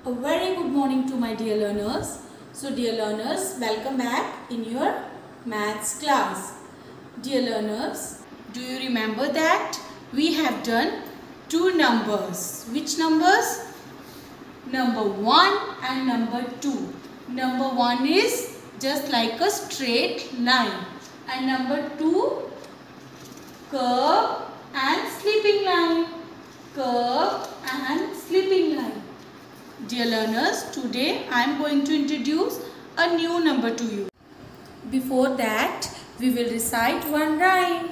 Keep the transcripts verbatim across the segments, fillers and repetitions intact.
A very good morning to my dear learners. So dear learners, welcome back in your maths class. Dear learners, do you remember that we have done two numbers? Which numbers? Number one and number two. Number one is just like a straight line, and number two, curve and sleeping line. Curve and sleeping line. Dear learners, today I am going to introduce a new number to you. Before that, we will recite one rhyme.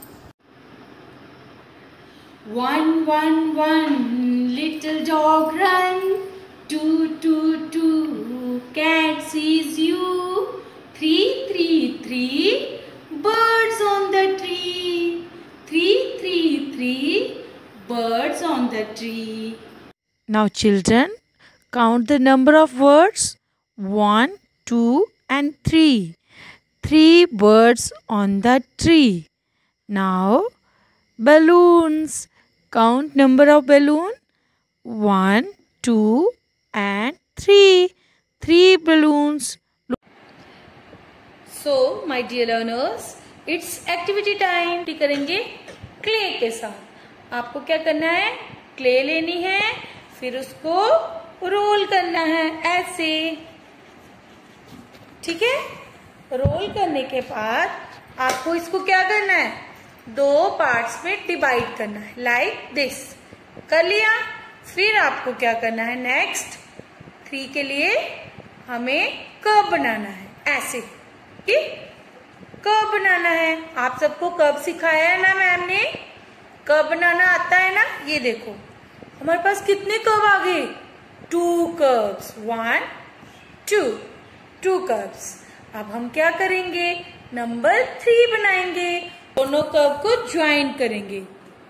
One, one, one, little dog run. Two, two, two, cat sees you. Three, three, three, birds on the tree. Three, three, three, birds on the tree. Now children, count the number of words. One, two and three. Three birds on the tree. Now balloons. Count number of balloon. One, two and three. Three balloons. So my dear learners, it's activity time. करेंगे clay के साथ. आपको क्या करना है? Clay लेनी है, फिर उसको रोल करना है ऐसे. ठीक है? रोल करने के बाद आपको इसको क्या करना है? दो पार्ट्स में डिवाइड करना है. Like this. कर लिया? फिर आपको क्या करना है? नेक्स्ट थ्री के लिए हमें कर्व बनाना है ऐसे. कर्व बनाना है. आप सबको कर्व सिखाया है ना मैम ने? कर्व बनाना आता है ना? ये देखो हमारे पास कितने कर्व आ गए? Two curves. One two two curves. अब हम क्या करेंगे? नंबर थ्री बनाएंगे. दोनों कर्व को ज्वाइन करेंगे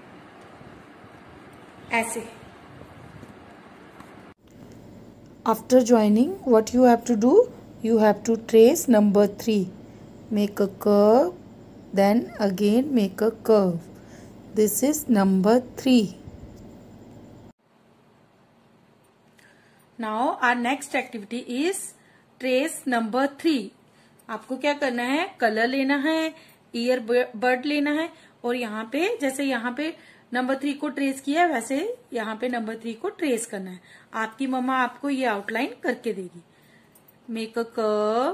ऐसे. After joining, what you have to do? You have to trace number three. Make a curve, then again make a curve. This is number three. Now our next activity is trace number three. आपको क्या करना है? Colour लेना है, year bird लेना है, और यहाँ पे जैसे यहाँ पे नंबर थ्री को ट्रेस किया है वैसे यहाँ पे नंबर थ्री को ट्रेस करना है. आपकी मम्मा आपको ये आउटलाइन करके देगी. Make a curve,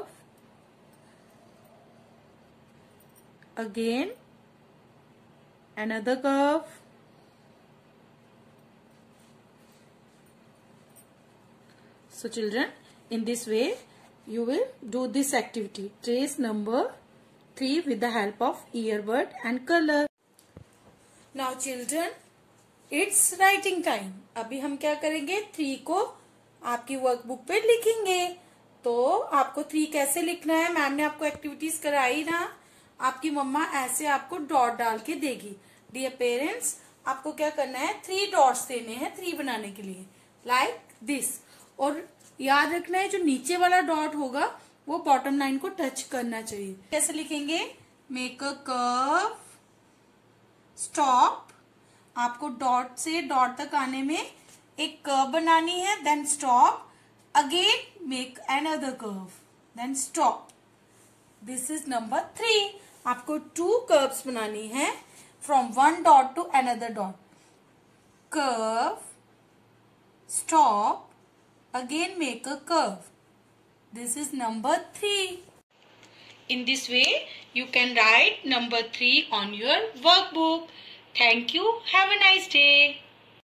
again another curve, so children, in this way you will do this activity. Trace number three with the help of earbud and color. Now children, it's writing time. अभी हम क्या करेंगे? Three को आपकी workbook पे लिखेंगे. तो आपको थ्री कैसे लिखना है? मैम ने आपको एक्टिविटीज कराई ना. आपकी मम्मा ऐसे आपको डॉट डाल के देगी. डियर पेरेंट्स, आपको क्या करना है? थ्री डॉट्स देने हैं थ्री बनाने के लिए, लाइक दिस. और याद रखना है जो नीचे वाला डॉट होगा वो बॉटम लाइन को टच करना चाहिए. कैसे लिखेंगे? Make a curve, stop. आपको डॉट से डॉट तक आने में एक कर्व बनानी है, then stop. Again make another curve, then stop. This is number three. आपको टू कर्व्स बनानी है from one dot to another dot. Curve, stop, again make a curve. This is number three. In this way you can write number three on your workbook. Thank you. Have a nice day.